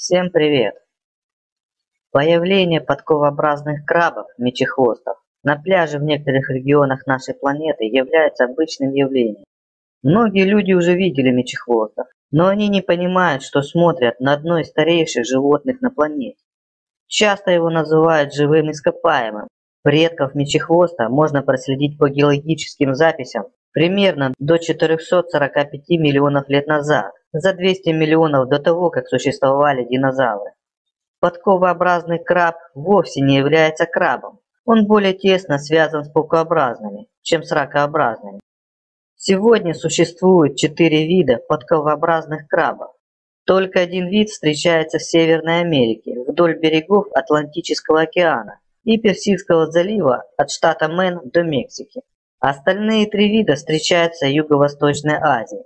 Всем привет! Появление подковообразных крабов, мечехвостов, на пляже в некоторых регионах нашей планеты является обычным явлением. Многие люди уже видели мечехвостов, но они не понимают, что смотрят на одно из старейших животных на планете. Часто его называют живым ископаемым. Предков мечехвоста можно проследить по геологическим записям примерно до 445 миллионов лет назад, за 200 миллионов до того, как существовали динозавры. Подковообразный краб вовсе не является крабом. Он более тесно связан с паукообразными, чем с ракообразными. Сегодня существует 4 вида подковообразных крабов. Только один вид встречается в Северной Америке, вдоль берегов Атлантического океана и Персидского залива от штата Мэн до Мексики. Остальные 3 вида встречаются в Юго-Восточной Азии.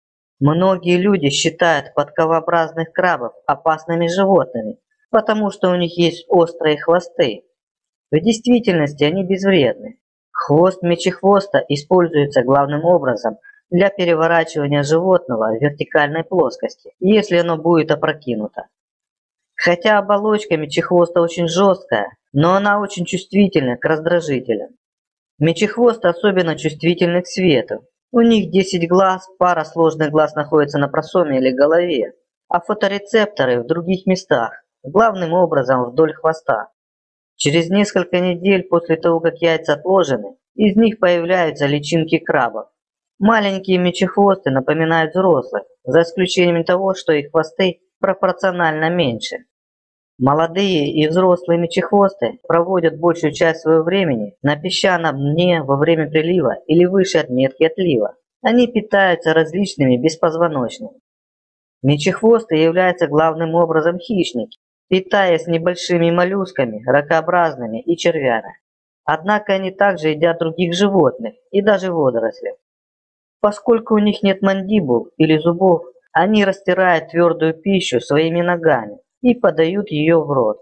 Многие люди считают подковообразных крабов опасными животными, потому что у них есть острые хвосты. В действительности они безвредны. Хвост мечехвоста используется главным образом для переворачивания животного в вертикальной плоскости, если оно будет опрокинуто. Хотя оболочка мечехвоста очень жесткая, но она очень чувствительна к раздражителям. Мечехвосты особенно чувствительны к свету. У них 10 глаз, пара сложных глаз находится на просоме или голове, а фоторецепторы в других местах, главным образом вдоль хвоста. Через несколько недель после того, как яйца отложены, из них появляются личинки крабов. Маленькие мечехвосты напоминают взрослых, за исключением того, что их хвосты пропорционально меньше. Молодые и взрослые мечехвосты проводят большую часть своего времени на песчаном дне во время прилива или выше отметки отлива. Они питаются различными беспозвоночными. Мечехвосты являются главным образом хищники, питаясь небольшими моллюсками, ракообразными и червями. Однако они также едят других животных и даже водоросли. Поскольку у них нет мандибул или зубов, они растирают твердую пищу своими ногами и подают ее в рот.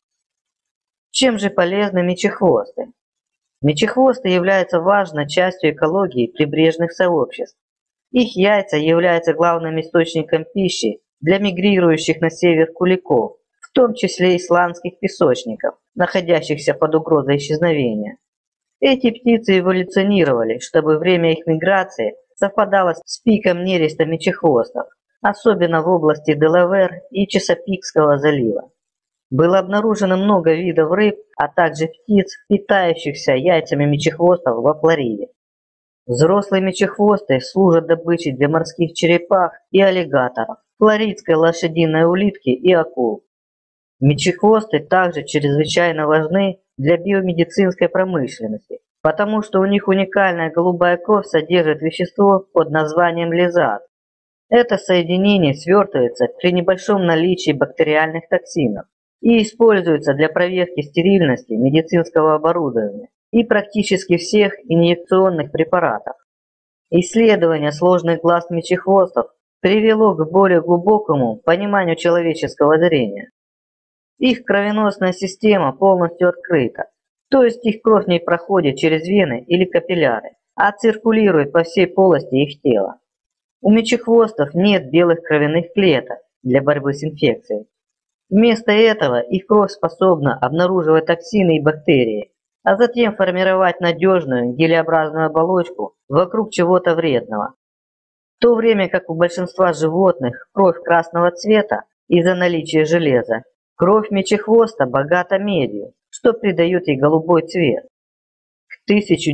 Чем же полезны мечехвосты? Мечехвосты являются важной частью экологии прибрежных сообществ. Их яйца являются главным источником пищи для мигрирующих на север куликов, в том числе исландских песочников, находящихся под угрозой исчезновения. Эти птицы эволюционировали, чтобы время их миграции совпадало с пиком нереста мечехвостов, особенно в области Делавэр и Чесапикского залива. Было обнаружено много видов рыб, а также птиц, питающихся яйцами мечехвостов во Флориде. Взрослые мечехвосты служат добычей для морских черепах и аллигаторов, флоридской лошадиной улитки и акул. Мечехвосты также чрезвычайно важны для биомедицинской промышленности, потому что у них уникальная голубая кровь содержит вещество под названием лизат. Это соединение свертывается при небольшом наличии бактериальных токсинов и используется для проверки стерильности медицинского оборудования и практически всех инъекционных препаратов. Исследование сложных глаз мечехвостов привело к более глубокому пониманию человеческого зрения. Их кровеносная система полностью открыта, то есть их кровь не проходит через вены или капилляры, а циркулирует по всей полости их тела. У мечехвостов нет белых кровяных клеток для борьбы с инфекцией. Вместо этого их кровь способна обнаруживать токсины и бактерии, а затем формировать надежную гелеобразную оболочку вокруг чего-то вредного. В то время как у большинства животных кровь красного цвета из-за наличия железа, кровь мечехвоста богата медью, что придает ей голубой цвет. К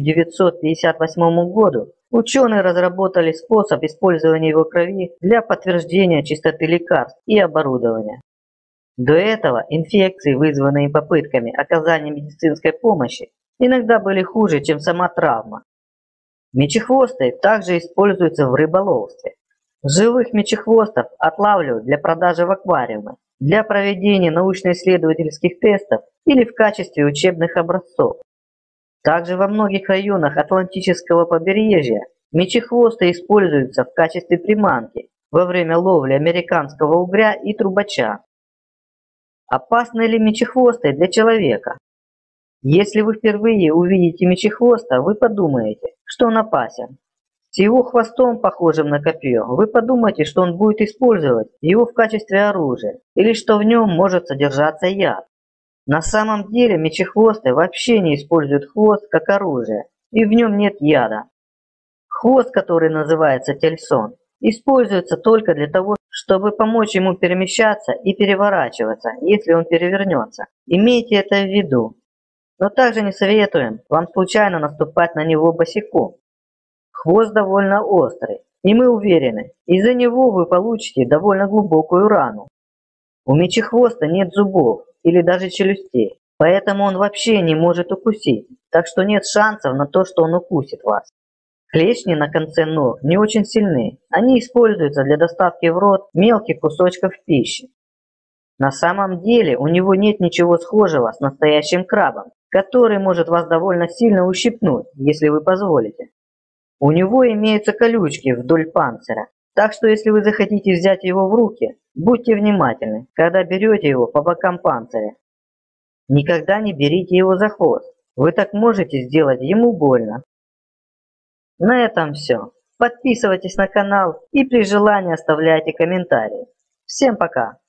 1958 году ученые разработали способ использования его крови для подтверждения чистоты лекарств и оборудования. До этого инфекции, вызванные попытками оказания медицинской помощи, иногда были хуже, чем сама травма. Мечехвосты также используются в рыболовстве. Живых мечехвостов отлавливают для продажи в аквариумы, для проведения научно-исследовательских тестов или в качестве учебных образцов. Также во многих районах Атлантического побережья мечехвосты используются в качестве приманки во время ловли американского угря и трубача. Опасны ли мечехвосты для человека? Если вы впервые увидите мечехвоста, вы подумаете, что он опасен. С его хвостом, похожим на копье, вы подумаете, что он будет использовать его в качестве оружия, или что в нем может содержаться яд. На самом деле мечехвосты вообще не используют хвост как оружие, и в нем нет яда. Хвост, который называется тельсон, используется только для того, чтобы помочь ему перемещаться и переворачиваться, если он перевернется. Имейте это в виду. Но также не советуем вам случайно наступать на него босиком. Хвост довольно острый, и мы уверены, из-за него вы получите довольно глубокую рану. У мечехвоста нет зубов или даже челюстей, поэтому он вообще не может укусить, так что нет шансов на то, что он укусит вас. Клешни на конце ног не очень сильны, они используются для доставки в рот мелких кусочков пищи. На самом деле у него нет ничего схожего с настоящим крабом, который может вас довольно сильно ущипнуть, если вы позволите. У него имеются колючки вдоль панциря, так что если вы захотите взять его в руки, будьте внимательны, когда берете его по бокам панциря. Никогда не берите его за хвост, вы так можете сделать ему больно. На этом все. Подписывайтесь на канал и при желании оставляйте комментарии. Всем пока!